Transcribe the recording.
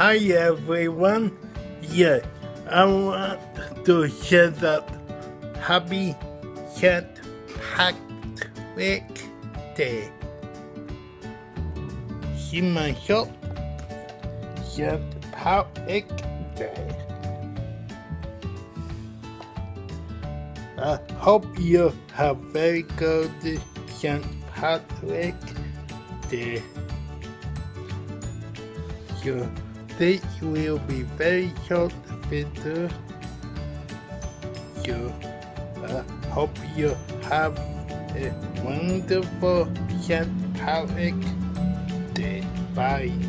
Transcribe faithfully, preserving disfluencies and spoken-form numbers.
Hi everyone, yeah, I want to share that happy Saint Patrick Day. See my shop, Saint Patrick Day. I hope you have very good Saint Patrick Day. So this will be very short video. So I hope you have a wonderful Saint Patrick Day. Bye.